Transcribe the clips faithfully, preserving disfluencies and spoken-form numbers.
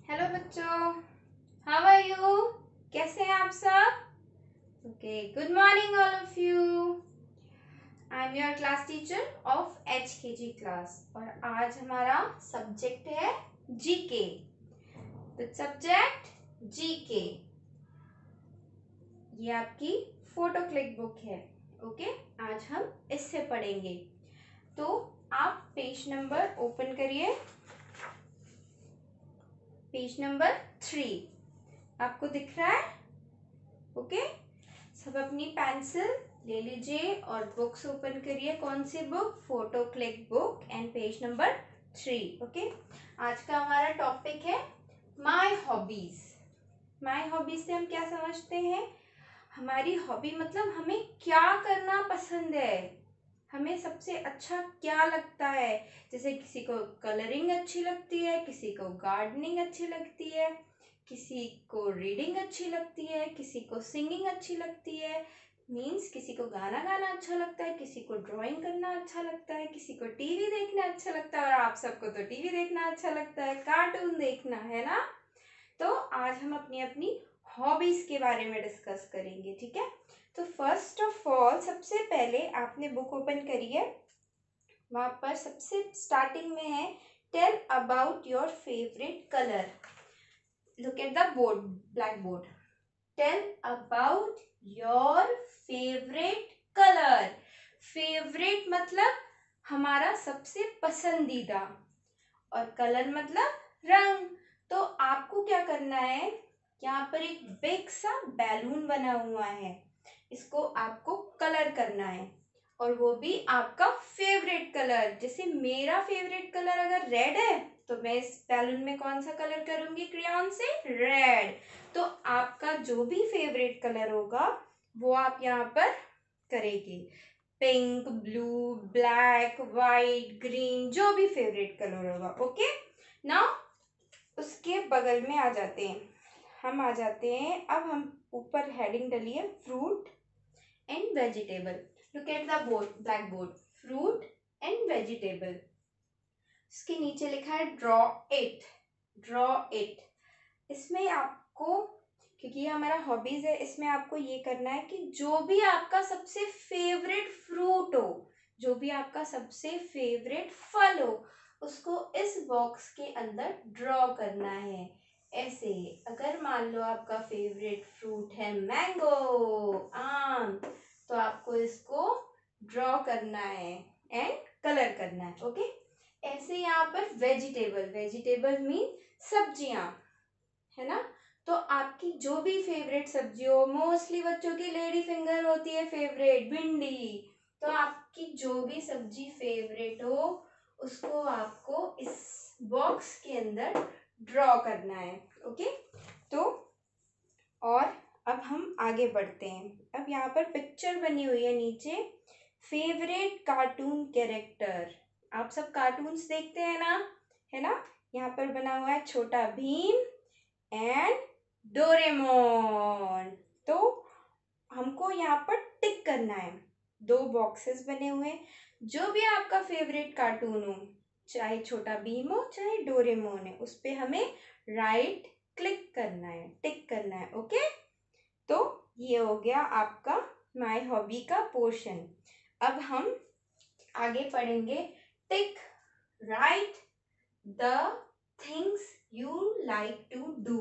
Hello बच्चों, how are you? कैसे हैं आप सब? Okay, good morning all of you. I am your class teacher of H K G class और आज हमारा सब्जेक्ट है जीके। The subject GK. ये आपकी फोटो क्लिक बुक है। ओके, आज हम इससे पढ़ेंगे। तो आप पेज नंबर ओपन करिए, पेज नंबर थ्री आपको दिख रहा है? ओके, सब अपनी पेंसिल ले लीजिए और बुक्स ओपन करिए। कौन सी book? Photo click book and page number three. Okay, आज का हमारा टॉपिक है माय हॉबीज। माय हॉबीज से हम क्या समझते हैं? हमारी हॉबी मतलब हमें क्या करना पसंद है, हमें सबसे अच्छा क्या लगता है। जैसे किसी को कलरिंग अच्छी लगती है, किसी को गार्डनिंग अच्छी लगती है, किसी को रीडिंग अच्छी लगती है, किसी को सिंगिंग अच्छी लगती है, मीन्स किसी को गाना गाना अच्छा लगता है, किसी को ड्राइंग करना अच्छा लगता है, किसी को टीवी देखना अच्छा लगता है। और आप सबको तो टीवी देखना अच्छा लगता है, कार्टून देखना, है ना? तो आज हम अपनी अपनी हॉबीज के बारे में डिस्कस करेंगे, ठीक है? तो फर्स्ट ऑफ ऑल सबसे पहले आपने बुक ओपन करी है, वहां पर सबसे स्टार्टिंग में है tell about your favourite colour. Look at the board, black board. Tell about your favourite colour. Favourite मतलब हमारा सबसे पसंदीदा और कलर मतलब रंग। तो आपको क्या करना है, यहाँ पर एक बिग सा बैलून बना हुआ है, इसको आपको कलर करना है और वो भी आपका फेवरेट कलर। जैसे मेरा फेवरेट कलर अगर रेड है तो मैं इस बैलून में कौन सा कलर करूंगी? क्रेयॉन से रेड। तो आपका जो भी फेवरेट कलर होगा वो आप यहाँ पर करेंगे। Pink, blue, black, white, green, जो भी फेवरेट कलर होगा। ओके, नाउ उसके बगल में आ जाते हैं, हम आ जाते हैं अब हम ऊपर हेडिंग डली है fruit and vegetable. Look at the board, black board, fruit and vegetable. इसके नीचे लिखा है ड्रॉ इट, ड्रॉ इट। इसमें आपको, क्योंकि ये हमारा हॉबीज है, इसमें आपको ये करना है कि जो भी आपका सबसे फेवरेट फ्रूट हो, जो भी आपका सबसे फेवरेट फल हो, उसको इस बॉक्स के अंदर ड्रॉ करना है। ऐसे, अगर मान लो आपका फेवरेट फ्रूट है मैंगो, आम, तो आपको इसको ड्रॉ करना है एंड कलर करना है। ओके, ऐसे यहाँ पर वेजिटेबल, वेजिटेबल मीन सब्जियां, है ना? तो आपकी जो भी फेवरेट सब्जी हो, मोस्टली बच्चों की लेडी फिंगर होती है फेवरेट, भिंडी। तो आपकी जो भी सब्जी फेवरेट हो उसको आपको इस बॉक्स के अंदर ड्रॉ करना है। ओके, तो और अब हम आगे बढ़ते हैं। अब यहाँ पर पिक्चर बनी हुई है नीचे, फेवरेट कार्टून कैरेक्टर। आप सब कार्टून्स देखते हैं ना, है ना? यहाँ पर बना हुआ है छोटा भीम एंड डोरेमोन। तो हमको यहाँ पर टिक करना है, दो बॉक्सेस बने हुए हैं। जो भी आपका फेवरेट कार्टून हो, चाहे छोटा भीम हो चाहे डोरेमोन है, उस पे हमें राइट क्लिक करना है, टिक करना है। ओके, तो ये हो गया आपका माय हॉबी का पोर्शन। अब हम आगे पढ़ेंगे tick right the things you like to do.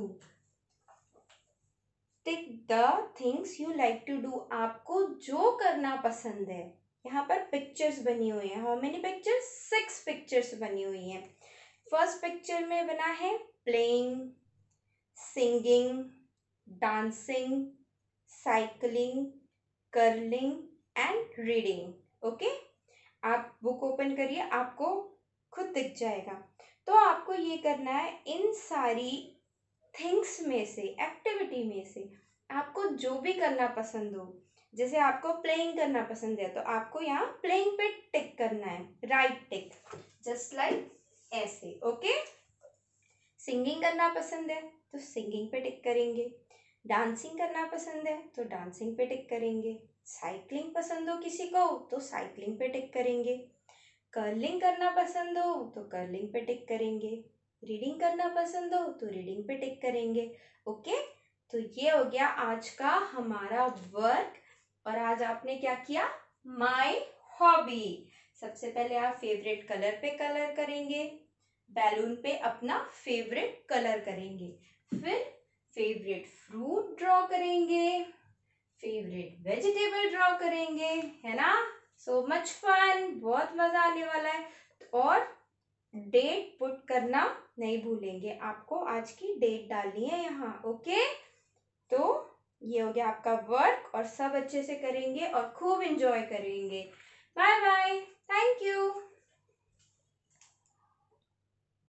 Tick the things you like to do, आपको जो करना पसंद है। यहाँ पर पिक्चर्स बनी हुई है। How many pictures? Six pictures बनी हुई हैं। फर्स्ट पिक्चर में बना है playing, singing, dancing, cycling, curling and reading. Okay, आप बुक ओपन करिए, आपको खुद दिख जाएगा। तो आपको ये करना है, इन सारी थिंग्स में से, एक्टिविटी में से आपको जो भी करना पसंद हो। जैसे आपको प्लेइंग करना पसंद है तो आपको यहाँ प्लेइंग पे टिक करना है, राइट टिक, जस्ट लाइक ऐसे। ओके, सिंगिंग करना पसंद है तो सिंगिंग पे टिक करेंगे, डांसिंग करना पसंद है तो डांसिंग पे टिक करेंगे, साइकिलिंग पसंद हो किसी को तो साइकिलिंग पे टिक करेंगे, कर्लिंग करना पसंद हो तो कर्लिंग पे टिक करेंगे, रीडिंग करना पसंद हो तो रीडिंग पे टिक करेंगे। ओके, तो ये हो गया आज का हमारा वर्क। और आज आपने क्या किया? My hobby. सबसे पहले आप फेवरेट कलर पे कलर करेंगे, बैलून पे अपना फेवरेट कलर करेंगे, फिर फेवरेट फ्रूट ड्रॉ करेंगे, फेवरेट वेजिटेबल ड्रॉ करेंगे, है ना? सो मच फन, बहुत मजा आने वाला है। और डेट पुट करना नहीं भूलेंगे, आपको आज की डेट डालनी है यहाँ। ओके, तो ये हो गया आपका वर्क और सब अच्छे से करेंगे और खूब एंजॉय करेंगे। Bye bye, thank you.